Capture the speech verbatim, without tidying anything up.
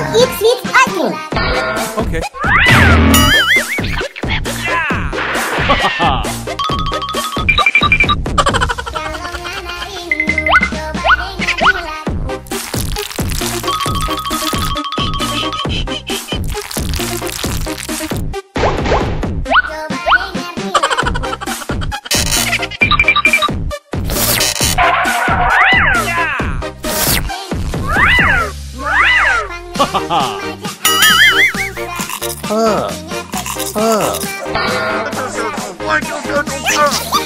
eat sweet ice cream. Okay. Oh. Oh. Why don't you